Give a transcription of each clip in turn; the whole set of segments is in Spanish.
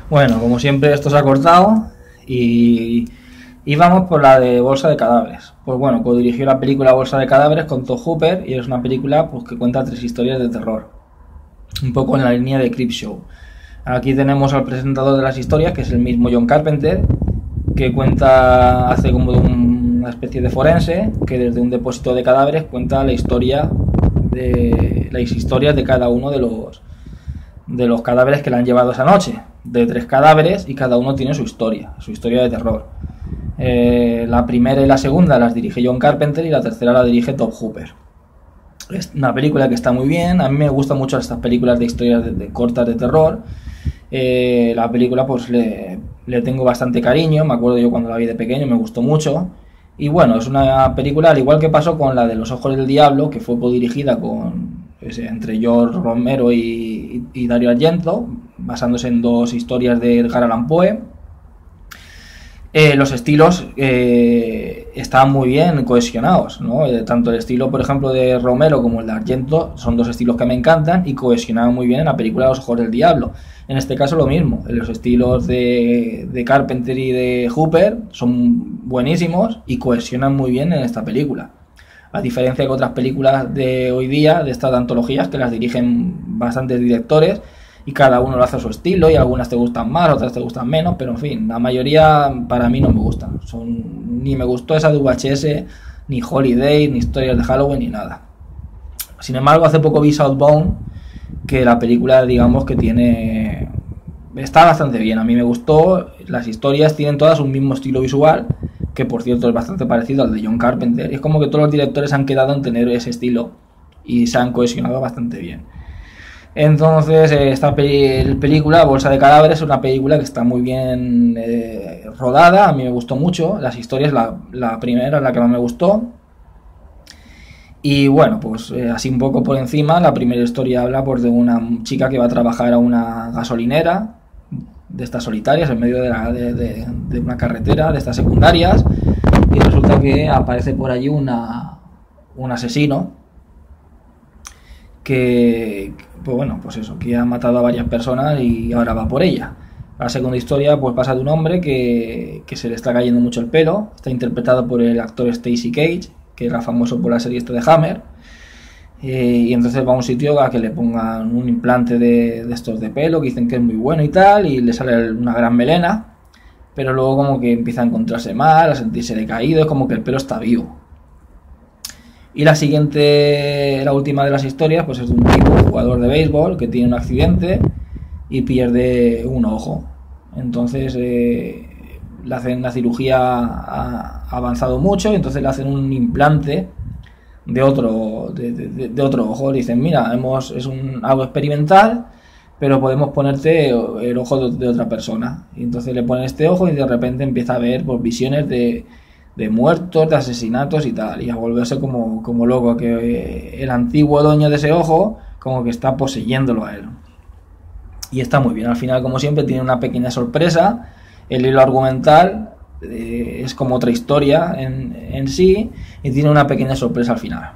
Bueno, como siempre esto se ha cortado y vamos por la de Bolsa de Cadáveres. Pues bueno, codirigió la película Bolsa de Cadáveres con Tobe Hooper y es una película pues, que cuenta 3 historias de terror, un poco en la línea de Creepshow. Aquí tenemos al presentador de las historias, que es el mismo John Carpenter, que hace como de una especie de forense, que desde un depósito de cadáveres cuenta las historias de cada uno de los cadáveres que le han llevado esa noche, de 3 cadáveres, y cada uno tiene su historia de terror. La primera y la segunda las dirige John Carpenter y la tercera la dirige Tobe Hooper. Es una película que está muy bien. A mí me gustan mucho estas películas de historias de cortas de terror. La película pues le tengo bastante cariño, me acuerdo yo cuando la vi de pequeño, me gustó mucho. Y bueno, es una película, al igual que pasó con la de Los Ojos del Diablo, que fue codirigida entre George Romero y Dario Argento, basándose en 2 historias de Edgar Allan Poe. Los estilos están muy bien cohesionados, ¿no? Tanto el estilo, por ejemplo, de Romero como el de Argento son 2 estilos que me encantan y cohesionan muy bien en la película Los Ojos del Diablo. En este caso lo mismo, los estilos de Carpenter y de Hooper son buenísimos y cohesionan muy bien en esta película. A diferencia de otras películas de hoy día, de estas antologías, que las dirigen bastantes directores y cada uno lo hace a su estilo, y algunas te gustan más, otras te gustan menos, pero en fin, la mayoría para mí no me gustan. Ni me gustó esa de VHS, ni Holiday, ni historias de Halloween, ni nada. Sin embargo, hace poco vi Southbound, que la película, digamos que está bastante bien, a mí me gustó. Las historias tienen todas un mismo estilo visual, que por cierto es bastante parecido al de John Carpenter, y es como que todos los directores han quedado en tener ese estilo y se han cohesionado bastante bien. Entonces esta película Bolsa de Cadáveres es una película que está muy bien rodada, a mí me gustó mucho. Las historias, la primera es la que más me gustó. Y bueno, pues así un poco por encima, la primera historia habla pues de una chica que va a trabajar a una gasolinera de estas solitarias en medio de una carretera de estas secundarias, y resulta que aparece por allí un asesino que pues bueno, pues eso, que ha matado a varias personas y ahora va por ella. La segunda historia pues pasa de un hombre que se le está cayendo mucho el pelo, está interpretado por el actor Stacy Cage, que era famoso por la serie de Hammer, y entonces va a un sitio a que le pongan un implante de estos de pelo, que dicen que es muy bueno y tal, y le sale una gran melena, pero luego como que empieza a encontrarse mal, a sentirse decaído, es como que el pelo está vivo. Y la última de las historias, pues es de un tipo, un jugador de béisbol, que tiene un accidente y pierde un ojo. Entonces le hacen la cirugía, ha avanzado mucho, y entonces le hacen un implante de otro ojo. Le dicen, mira, es algo experimental, pero podemos ponerte el ojo de otra persona. Y entonces le ponen este ojo y de repente empieza a ver pues, visiones de muertos, de asesinatos y tal, y a volverse como loco, que el antiguo dueño de ese ojo como que está poseyéndolo a él. Y está muy bien, al final como siempre tiene una pequeña sorpresa, el hilo argumental es como otra historia en sí, y tiene una pequeña sorpresa al final.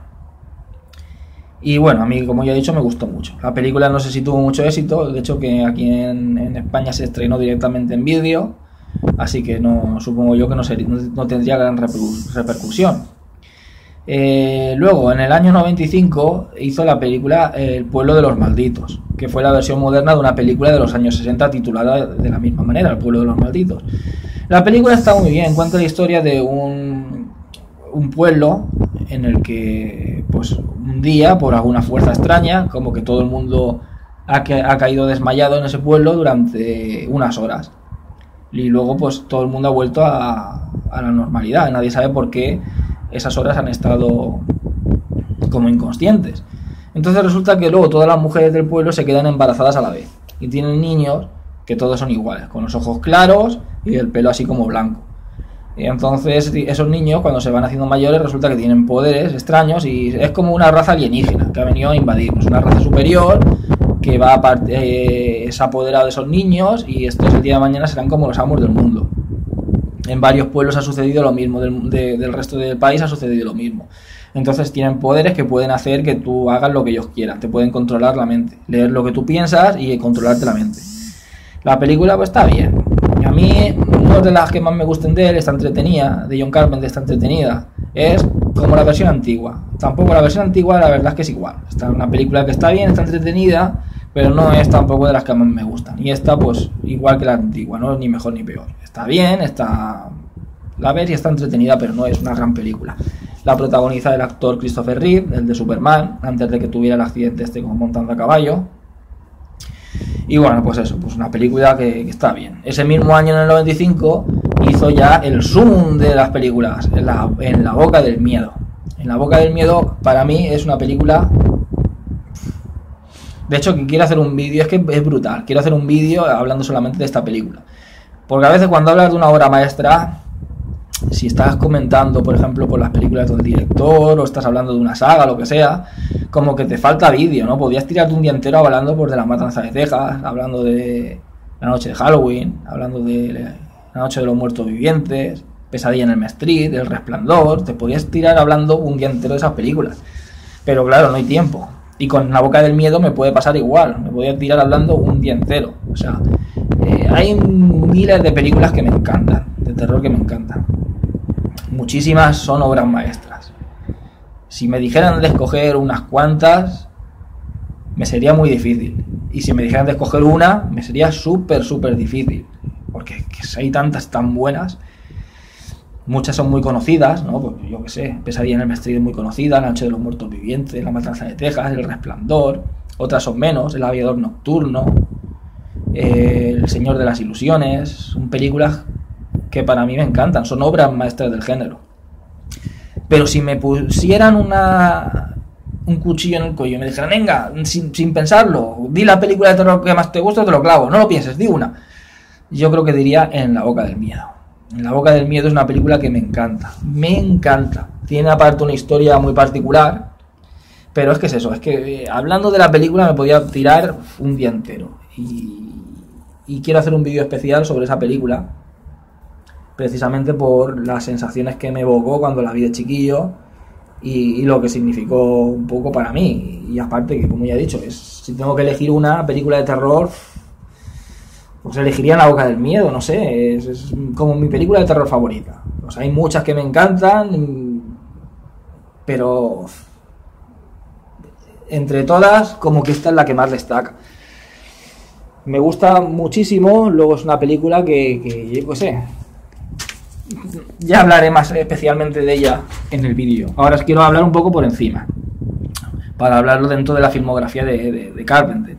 Y bueno, a mí, como ya he dicho, me gustó mucho. La película no sé si tuvo mucho éxito, de hecho que aquí en España se estrenó directamente en vídeo, así que supongo yo que no tendría gran repercusión. Luego, en el año 95 hizo la película El pueblo de los malditos, que fue la versión moderna de una película de los años 60 titulada de la misma manera, El pueblo de los malditos. La película está muy bien, cuenta la historia de un pueblo en el que pues un día, por alguna fuerza extraña, como que todo el mundo ha caído desmayado en ese pueblo durante unas horas. Y luego pues todo el mundo ha vuelto a la normalidad. Nadie sabe por qué esas horas han estado como inconscientes. Entonces resulta que luego todas las mujeres del pueblo se quedan embarazadas a la vez y tienen niños que todos son iguales, con los ojos claros y el pelo así como blanco. Y entonces esos niños, cuando se van haciendo mayores, resulta que tienen poderes extraños y es como una raza alienígena que ha venido a invadirnos, una raza superior que es apoderado de esos niños, y estos el día de mañana serán como los amos del mundo. En varios pueblos ha sucedido lo mismo, del resto del país ha sucedido lo mismo. Entonces tienen poderes que pueden hacer que tú hagas lo que ellos quieran, te pueden controlar la mente, leer lo que tú piensas y controlarte la mente. La película pues está bien. A mí, no es de las que más me gusten de él, está entretenida, de John Carpenter está entretenida. Es como la versión antigua. Tampoco la versión antigua, la verdad es que es igual. Está una película que está bien, está entretenida, pero no es tampoco de las que más me gustan. Y esta, pues, igual que la antigua, no es ni mejor ni peor. Está bien, está... La ves y está entretenida, pero no es una gran película. La protagoniza el actor Christopher Reeve, el de Superman, antes de que tuviera el accidente este como montando a caballo. Y bueno, pues eso, pues una película que está bien. Ese mismo año, en el 95, hizo ya el zoom de las películas, en la boca del miedo. En la boca del miedo, para mí, es una película... De hecho, que quiero hacer un vídeo, es que es brutal. Quiero hacer un vídeo hablando solamente de esta película. Porque a veces cuando hablas de una obra maestra, si estás comentando, por ejemplo, por las películas del director, o estás hablando de una saga, lo que sea, como que te falta vídeo, ¿no? Podrías tirarte un día entero hablando pues, de La Matanza de Texas, hablando de La Noche de Halloween, hablando de La Noche de los Muertos Vivientes, Pesadilla en Elm Street, El Resplandor. Te podrías tirar hablando un día entero de esas películas. Pero claro, no hay tiempo. Y con La Boca del Miedo me puede pasar igual. Me podría tirar hablando un día entero. O sea, hay miles de películas que me encantan, de terror que me encantan. Muchísimas son obras maestras. Si me dijeran de escoger unas cuantas, me sería muy difícil. Y si me dijeran de escoger una, me sería súper difícil. Porque hay tantas tan buenas. Muchas son muy conocidas, ¿no? Pues yo qué sé, Pesadilla en Elm Street es muy conocida, La Noche de los Muertos Vivientes, La Matanza de Texas, El Resplandor. Otras son menos, El Aviador Nocturno, El Señor de las Ilusiones. Son películas que para mí me encantan, son obras maestras del género. Pero si me pusieran un cuchillo en el cuello y me dijeran, venga, sin pensarlo, di la película de terror que más te gusta, te lo clavo, no lo pienses, di una. Yo creo que diría En la Boca del Miedo. En la Boca del Miedo es una película que me encanta. Me encanta. Tiene aparte una historia muy particular. Pero es que es eso. Es que hablando de la película me podía tirar un día entero. Y quiero hacer un vídeo especial sobre esa película. Precisamente por las sensaciones que me evocó cuando la vi de chiquillo. Y lo que significó un poco para mí. Y aparte que, como ya he dicho, si tengo que elegir una película de terror... pues elegiría La Boca del Miedo, no sé, es como mi película de terror favorita. O sea, hay muchas que me encantan, pero entre todas, como que esta es la que más destaca. Me gusta muchísimo, luego es una película que yo qué sé, ya hablaré más especialmente de ella en el vídeo. Ahora os quiero hablar un poco por encima, para hablarlo dentro de la filmografía de Carpenter.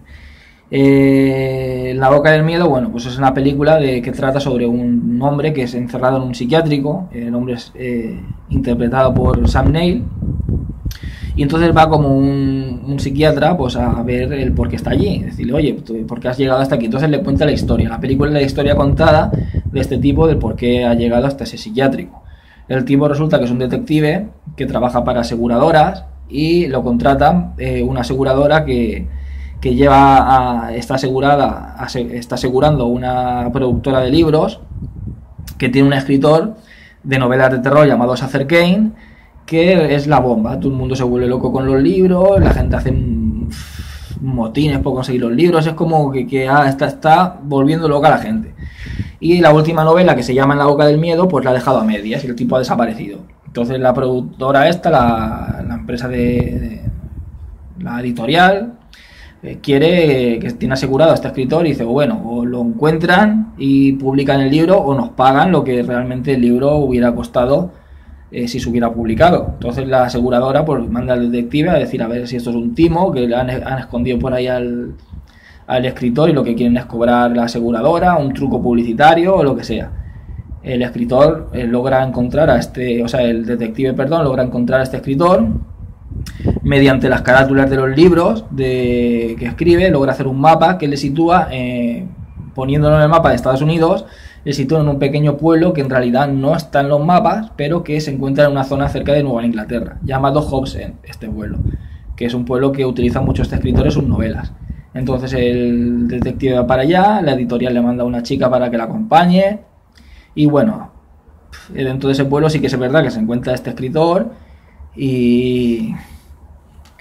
La Boca del Miedo, bueno, pues es una película que trata sobre un hombre que es encerrado en un psiquiátrico. El hombre es interpretado por Sam Neill. Y entonces va como un psiquiatra pues a ver el por qué está allí, decirle, oye, ¿por qué has llegado hasta aquí? Entonces le cuenta la historia. La película es la historia contada de este tipo, del por qué ha llegado hasta ese psiquiátrico. El tipo resulta que es un detective que trabaja para aseguradoras y lo contrata una aseguradora que está asegurando una productora de libros que tiene un escritor de novelas de terror llamado Sacer Kane, que es la bomba. Todo el mundo se vuelve loco con los libros, la gente hace motines por conseguir los libros, es como que está volviendo loca a la gente. Y la última novela, que se llama En la Boca del Miedo, pues la ha dejado a medias y el tipo ha desaparecido. Entonces la productora esta, la empresa la editorial, quiere, que tiene asegurado a este escritor, y dice, bueno, o lo encuentran y publican el libro o nos pagan lo que realmente el libro hubiera costado si se hubiera publicado. Entonces la aseguradora pues manda al detective a decir a ver si esto es un timo, que le han escondido por ahí al escritor y lo que quieren es cobrar la aseguradora, un truco publicitario o lo que sea. El escritor logra encontrar el detective, logra encontrar a este escritor. Mediante las carátulas de los libros que escribe, logra hacer un mapa que le sitúa, poniéndolo en el mapa de Estados Unidos, le sitúa en un pequeño pueblo que en realidad no está en los mapas, pero que se encuentra en una zona cerca de Nueva Inglaterra, llamado Hobbs End, este pueblo, que es un pueblo que utiliza mucho este escritor en sus novelas. Entonces el detective va para allá, la editorial le manda a una chica para que la acompañe, y bueno, dentro de ese pueblo sí que es verdad que se encuentra este escritor. Y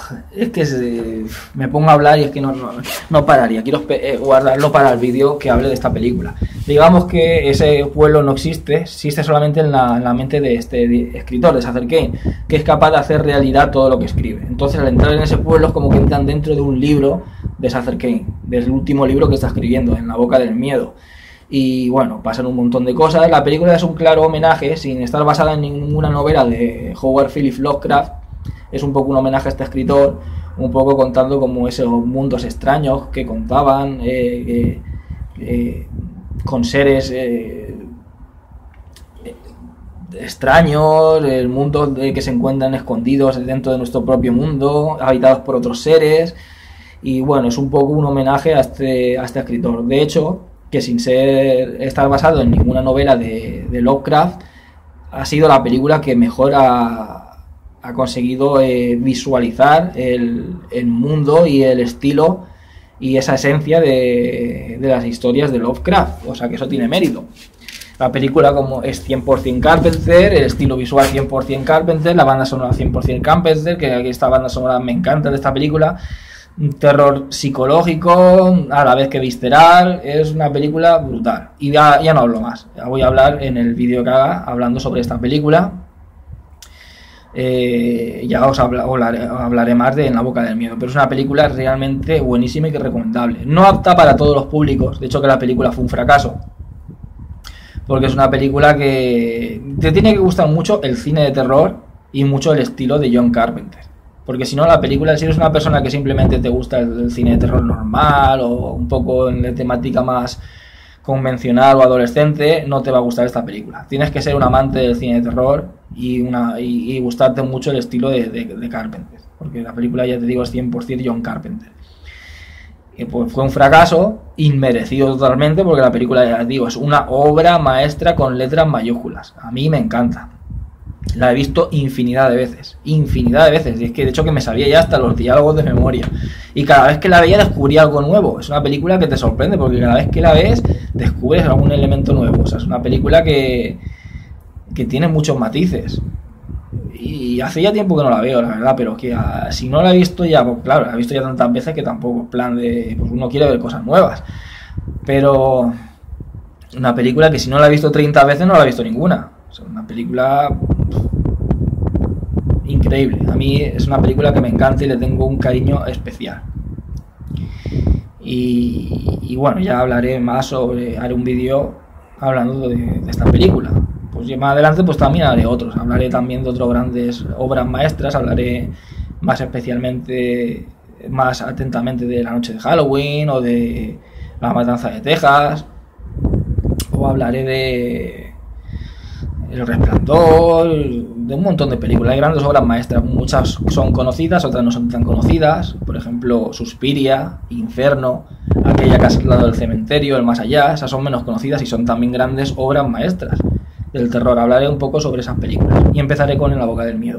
Es que me pongo a hablar y es que no pararía. Quiero guardarlo para el vídeo que hable de esta película. Digamos que ese pueblo no existe, existe solamente en la mente de este escritor, de Sasser Kane, que es capaz de hacer realidad todo lo que escribe. Entonces, al entrar en ese pueblo es como que entran dentro de un libro de Sasser Kane, del último libro que está escribiendo, En la boca del miedo. Y bueno, pasan un montón de cosas. La película es un claro homenaje, sin estar basada en ninguna novela de Howard Phillips Lovecraft. Es un poco un homenaje a este escritor, un poco contando como esos mundos extraños que contaban, con seres extraños, el mundo que se encuentran escondidos dentro de nuestro propio mundo, habitados por otros seres. Y bueno, es un poco un homenaje a este escritor. De hecho, que sin estar basado en ninguna novela de Lovecraft, ha sido la película que mejor ha conseguido visualizar el mundo y el estilo y esa esencia de las historias de Lovecraft. O sea que eso tiene mérito. La película como es 100% Carpenter, el estilo visual 100% Carpenter, la banda sonora 100% Carpenter, que esta banda sonora me encanta de esta película. Un terror psicológico, a la vez que visceral, es una película brutal. Y ya no hablo más, ya voy a hablar en el vídeo que haga hablando sobre esta película. Ya os hablaré más de En la boca del miedo, pero es una película realmente buenísima y que recomendable. No apta para todos los públicos, de hecho que la película fue un fracaso, porque es una película que te tiene que gustar mucho el cine de terror y mucho el estilo de John Carpenter. Porque si no, la película, si eres una persona que simplemente te gusta el cine de terror normal o un poco en la temática más convencional o adolescente, no te va a gustar esta película. Tienes que ser un amante del cine de terror y gustarte mucho el estilo de Carpenter. Porque la película, ya te digo, es 100% John Carpenter. Y pues fue un fracaso inmerecido totalmente, porque la película, ya te digo, es una obra maestra con letras mayúsculas. A mí me encanta. La he visto infinidad de veces, y es que de hecho que me sabía ya hasta los diálogos de memoria, y cada vez que la veía descubría algo nuevo. Es una película que te sorprende, porque cada vez que la ves descubres algún elemento nuevo. O sea, es una película que tiene muchos matices, y hace ya tiempo que no la veo, la verdad, pero que si no la he visto ya, pues claro, la he visto ya tantas veces que tampoco es plan de, pues uno quiere ver cosas nuevas, pero una película que si no la he visto 30 veces no la he visto ninguna. O sea, una película increíble. A mí es una película que me encanta y le tengo un cariño especial. Y bueno, ya hablaré más haré un vídeo hablando de esta película. Pues más adelante pues también haré otros. Hablaré también de otras grandes obras maestras. Hablaré más especialmente, más atentamente de La noche de Halloween o de La matanza de Texas. O hablaré de El Resplandor, de un montón de películas. Hay grandes obras maestras, muchas son conocidas, otras no son tan conocidas. Por ejemplo, Suspiria, Inferno, aquella que has hablado del cementerio, El más allá, esas son menos conocidas y son también grandes obras maestras del terror. Hablaré un poco sobre esas películas y empezaré con En la boca del miedo.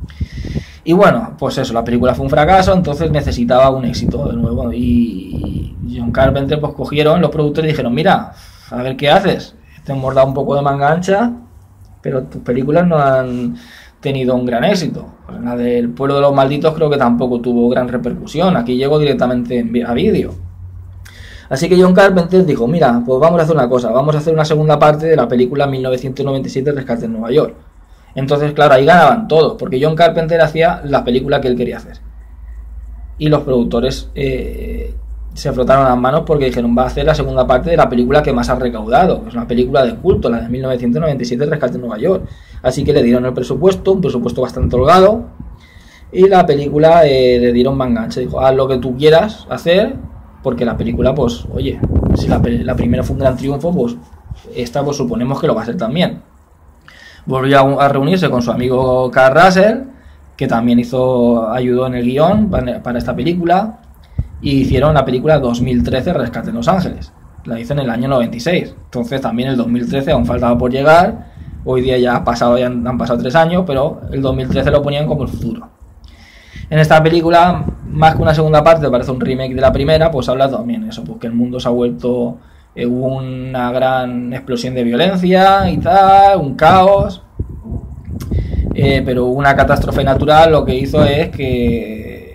Y bueno, pues eso, la película fue un fracaso, entonces necesitaba un éxito de nuevo, y John Carpenter pues cogieron los productores y dijeron: mira, a ver qué haces, te hemos dado un poco de manga ancha, pero tus películas no han tenido un gran éxito. Pues la del Pueblo de los Malditos creo que tampoco tuvo gran repercusión, aquí llegó directamente a vídeo. Así que John Carpenter dijo: mira, pues vamos a hacer una cosa, vamos a hacer una segunda parte de la película 1997 Rescate en Nueva York. Entonces, claro, ahí ganaban todos, porque John Carpenter hacía la película que él quería hacer. Y los productores se frotaron las manos porque dijeron: va a hacer la segunda parte de la película que más ha recaudado. Es una película de culto, la de 1997 Rescate en Nueva York. Así que le dieron el presupuesto, un presupuesto bastante holgado, y la película le dieron manga ancha. Dijo: haz lo que tú quieras hacer, porque la película, pues, oye, si la primera fue un gran triunfo, pues esta pues suponemos que lo va a ser también. Volvió a reunirse con su amigo Carl Russell, que también ayudó en el guión para esta película, y hicieron la película 2013 Rescate en Los Ángeles. La hizo en el año 96. Entonces también el 2013 aún faltaba por llegar. Hoy día ya han pasado 3 años, pero el 2013 lo ponían como el futuro. En esta película, más que una segunda parte, parece un remake de la primera, pues habla también eso, pues que el mundo se ha vuelto... hubo una gran explosión de violencia y tal, un caos, pero una catástrofe natural lo que hizo es que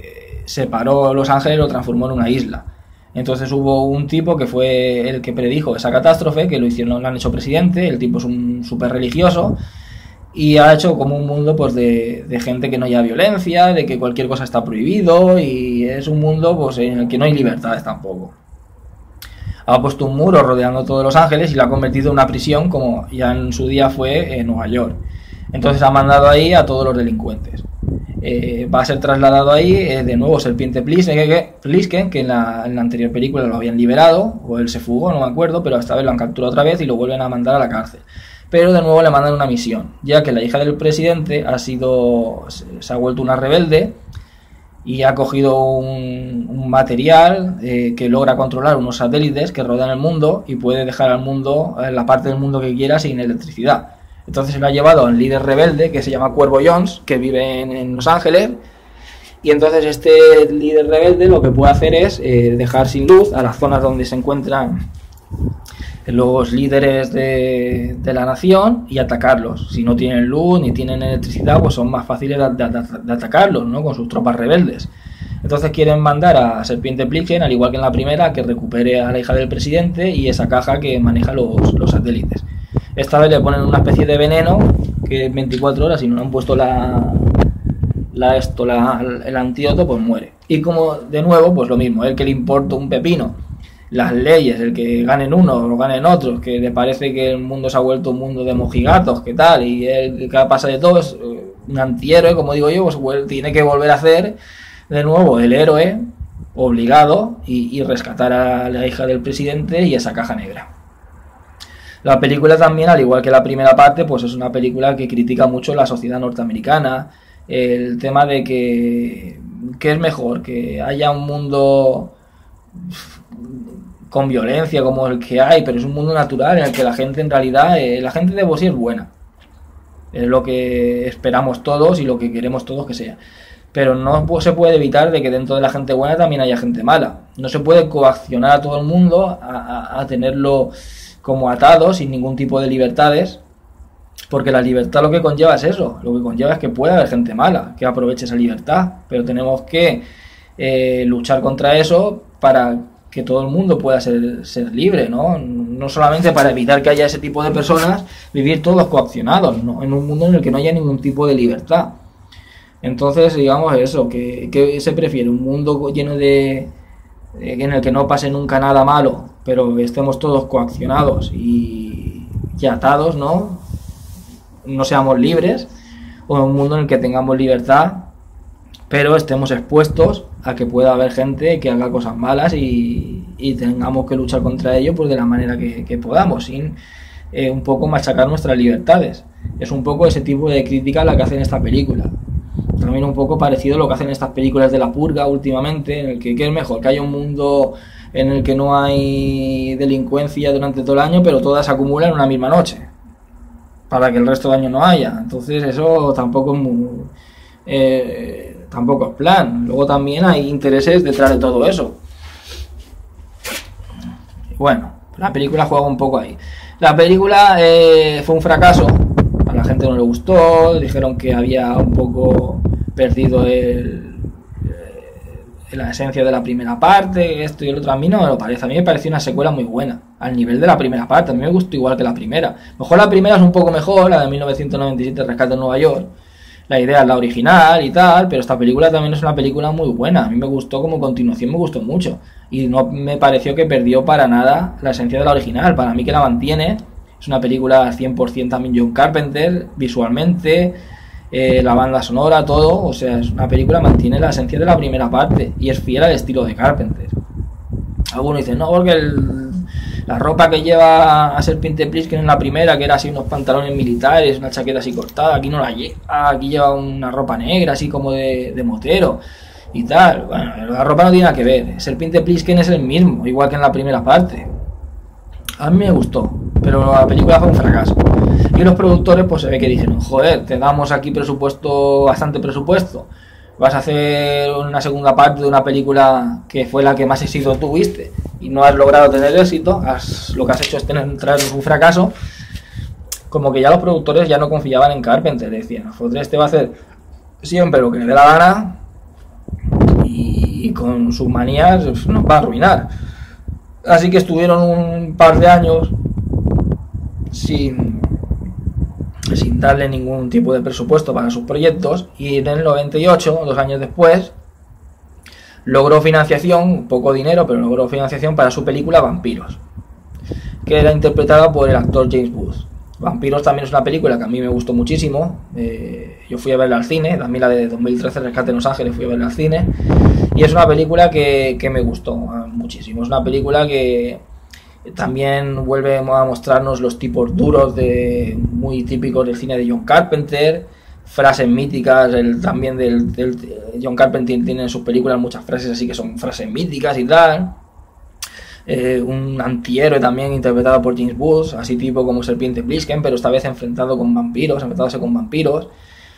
separó Los Ángeles y lo transformó en una isla. Entonces hubo un tipo que fue el que predijo esa catástrofe, que lo han hecho presidente. El tipo es un súper religioso y ha hecho como un mundo pues de gente que no haya violencia, de que cualquier cosa está prohibido, y es un mundo pues en el que no hay libertades tampoco. Ha puesto un muro rodeando todos Los Ángeles y lo ha convertido en una prisión, como ya en su día fue en Nueva York. Entonces ha mandado ahí a todos los delincuentes. Va a ser trasladado ahí de nuevo Serpiente Plisken, que en la anterior película lo habían liberado, o él se fugó, no me acuerdo, pero esta vez lo han capturado otra vez y lo vuelven a mandar a la cárcel. Pero de nuevo le mandan una misión, ya que la hija del presidente se ha vuelto una rebelde y ha cogido un material que logra controlar unos satélites que rodean el mundo y puede dejar al mundo, la parte del mundo que quiera, sin electricidad. Entonces se lo ha llevado al líder rebelde, que se llama Cuervo Jones, que vive en Los Ángeles, y entonces este líder rebelde lo que puede hacer es dejar sin luz a las zonas donde se encuentran los líderes de la nación y atacarlos. Si no tienen luz ni tienen electricidad, pues son más fáciles de atacarlos, ¿no? Con sus tropas rebeldes. Entonces quieren mandar a Serpiente Plisken, al igual que en la primera, que recupere a la hija del presidente y esa caja que maneja los satélites. Esta vez le ponen una especie de veneno que 24 horas, si no le han puesto el antídoto, pues muere. Y como de nuevo, pues lo mismo, el que le importa un pepino las leyes, el que ganen unos o ganen otros, que le parece que el mundo se ha vuelto un mundo de mojigatos, que tal, y el que pasa de todo es un antihéroe, como digo yo, pues tiene que volver a hacer de nuevo el héroe obligado y rescatar a la hija del presidente y esa caja negra. La película también, al igual que la primera parte, pues es una película que critica mucho la sociedad norteamericana, el tema de que es mejor que haya un mundo con violencia como el que hay, pero es un mundo natural en el que la gente en realidad, la gente de por sí es buena, es lo que esperamos todos y lo que queremos todos que sea, pero no se puede evitar de que dentro de la gente buena también haya gente mala. No se puede coaccionar a todo el mundo a tenerlo como atado sin ningún tipo de libertades, porque la libertad lo que conlleva es eso, lo que conlleva es que pueda haber gente mala que aproveche esa libertad, pero tenemos que luchar contra eso para que todo el mundo pueda ser libre, ¿no? No solamente para evitar que haya ese tipo de personas, vivir todos coaccionados, ¿no? En un mundo en el que no haya ningún tipo de libertad. Entonces, digamos eso, que se prefiere un mundo lleno en el que no pase nunca nada malo, pero estemos todos coaccionados y atados, ¿no? No seamos libres, o un mundo en el que tengamos libertad, pero estemos expuestos a que pueda haber gente que haga cosas malas y tengamos que luchar contra ello pues de la manera que podamos, sin un poco machacar nuestras libertades. Es un poco ese tipo de crítica la que hacen esta película. También un poco parecido a lo que hacen estas películas de la purga últimamente, en el que es mejor que haya un mundo en el que no hay delincuencia durante todo el año, pero todas se acumulan en una misma noche, para que el resto del año no haya. Entonces eso tampoco es tampoco es plan. Luego también hay intereses detrás de todo eso. Bueno, la película juega un poco ahí. La película fue un fracaso. A la gente no le gustó. Dijeron que había un poco perdido la esencia de la primera parte, esto y el otro. A mí no me lo parece. A mí me pareció una secuela muy buena, al nivel de la primera parte. A mí me gustó igual que la primera. Mejor la primera es un poco mejor, la de 1997, Rescate en Nueva York. La idea es la original y tal, pero esta película también es una película muy buena. A mí me gustó como continuación, me gustó mucho. Y no me pareció que perdió para nada la esencia de la original. Para mí que la mantiene. Es una película 100% también John Carpenter, visualmente, la banda sonora, todo. O sea, es una película que mantiene la esencia de la primera parte y es fiel al estilo de Carpenter. Algunos dicen, no, porque la ropa que lleva a Serpiente Plisken en la primera, que era así unos pantalones militares, una chaqueta así cortada, aquí no la lleva, aquí lleva una ropa negra así como de motero y tal. Bueno, la ropa no tiene nada que ver. Serpiente Plisken es el mismo, igual que en la primera parte. A mí me gustó, pero la película fue un fracaso. Y los productores pues se ve que dijeron, joder, te damos aquí bastante presupuesto, vas a hacer una segunda parte de una película que fue la que más éxito tuviste y no has logrado tener éxito, lo que has hecho es traer un fracaso. Como que ya los productores ya no confiaban en Carpenter, decían, joder, este va a hacer siempre lo que le dé la gana y con sus manías nos va a arruinar. Así que estuvieron un par de años sin darle ningún tipo de presupuesto para sus proyectos, y en el 98, 2 años después, logró financiación, poco dinero, pero logró financiación para su película Vampiros, que era interpretada por el actor James Woods. Vampiros también es una película que a mí me gustó muchísimo. Yo fui a verla al cine, también la de 2013, Rescate en Los Ángeles, fui a verla al cine, y es una película que me gustó muchísimo. Es una película que también vuelve a mostrarnos los tipos duros muy típicos del cine de John Carpenter, frases míticas, también del John Carpenter tiene en sus películas muchas frases así que son frases míticas y tal. Un antihéroe también interpretado por James Woods, así tipo como Serpiente Blisken, pero esta vez enfrentándose con vampiros.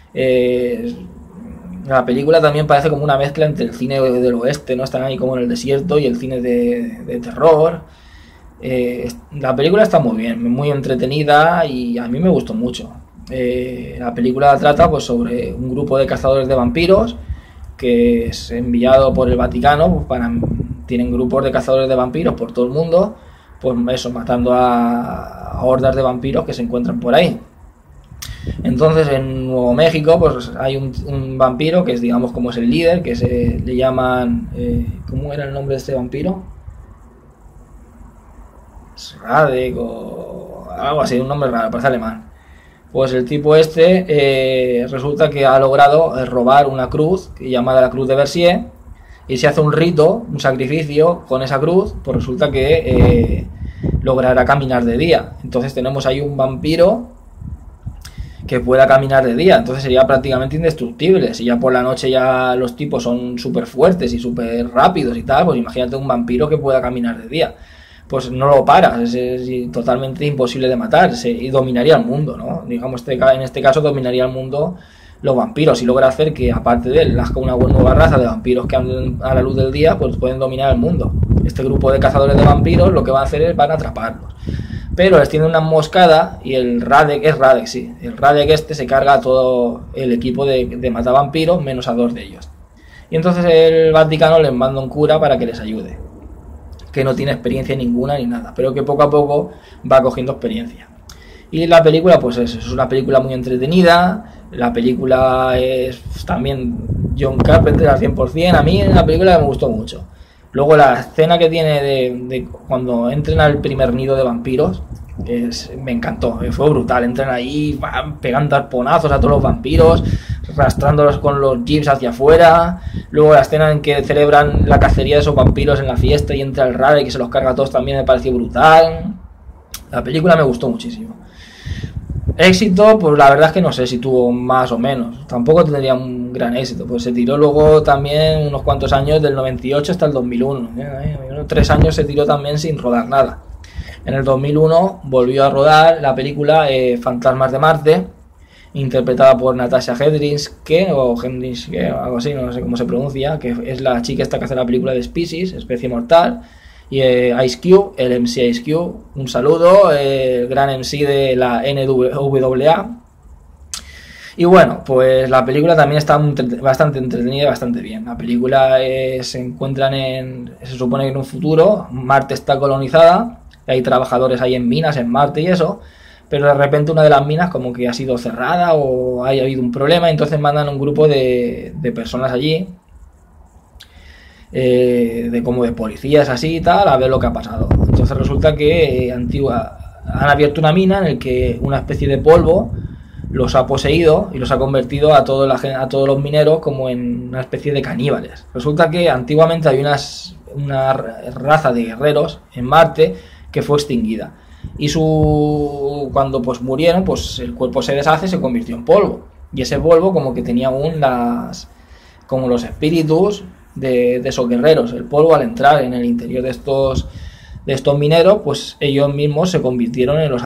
La película también parece como una mezcla entre el cine del oeste, ¿no? Están ahí como en el desierto, y el cine de terror. La película está muy bien, muy entretenida, y a mí me gustó mucho. La película trata pues sobre un grupo de cazadores de vampiros que es enviado por el Vaticano, pues, tienen grupos de cazadores de vampiros por todo el mundo, pues eso, matando a hordas de vampiros que se encuentran por ahí. Entonces en Nuevo México pues hay un vampiro que es, digamos, como es el líder, que le llaman ¿cómo era el nombre de este vampiro? Radek o algo así, un nombre raro, parece alemán. Pues el tipo resulta que ha logrado robar una cruz llamada la Cruz de Bercier, y se hace un rito, un sacrificio con esa cruz, pues resulta que logrará caminar de día. Entonces tenemos ahí un vampiro que pueda caminar de día, entonces sería prácticamente indestructible. Si ya por la noche ya los tipos son súper fuertes y súper rápidos y tal, pues imagínate un vampiro que pueda caminar de día. Pues no lo paras, es totalmente imposible de matar, y dominaría el mundo, ¿no? Digamos, en este caso dominaría el mundo los vampiros, y logra hacer que, aparte de él, nazca una nueva raza de vampiros que andan a la luz del día, pues pueden dominar el mundo. Este grupo de cazadores de vampiros lo que van a hacer es van a atraparlos, pero les tiene una emboscada, y el Radek se carga a todo el equipo de matavampiros menos a 2 de ellos, y entonces el Vaticano les manda un cura para que les ayude, que no tiene experiencia ninguna ni nada, pero que poco a poco va cogiendo experiencia. Y la película pues es una película muy entretenida. La película es también John Carpenter al 100%. A mí es una película que me gustó mucho. Luego la escena que tiene de cuando entran al primer nido de vampiros me encantó, fue brutal. Entran ahí, van pegando arponazos a todos los vampiros, arrastrándolos con los jeeps hacia afuera. Luego la escena en que celebran la cacería de esos vampiros en la fiesta y entra el Radek y se los carga a todos también me pareció brutal. La película me gustó muchísimo. Éxito, pues la verdad es que no sé si tuvo más o menos. Tampoco tendría un gran éxito, pues se tiró luego también unos cuantos años, del 98 hasta el 2001. 3 años se tiró también sin rodar nada. En el 2001 volvió a rodar la película Fantasmas de Marte, interpretada por Natasha Henstridge, algo así, no sé cómo se pronuncia, que es la chica esta que hace la película de Species, Especie Mortal, y Ice Cube, el MC Ice Cube, un saludo, el gran MC de la NWA. Y bueno, pues la película también está bastante entretenida y bastante bien. La película se supone que en un futuro Marte está colonizada, hay trabajadores ahí en minas en Marte y eso, pero de repente una de las minas como que ha sido cerrada o haya habido un problema, entonces mandan un grupo de personas allí, como de policías así y tal, a ver lo que ha pasado. Entonces resulta que han abierto una mina en el que una especie de polvo los ha poseído y los ha convertido a todos los mineros como en una especie de caníbales. Resulta que antiguamente había una raza de guerreros en Marte que fue extinguida, y cuando pues murieron, pues el cuerpo se deshace, se convirtió en polvo, y ese polvo como que tenía aún como los espíritus de esos guerreros. El polvo, al entrar en el interior de estos mineros, pues ellos mismos se convirtieron en los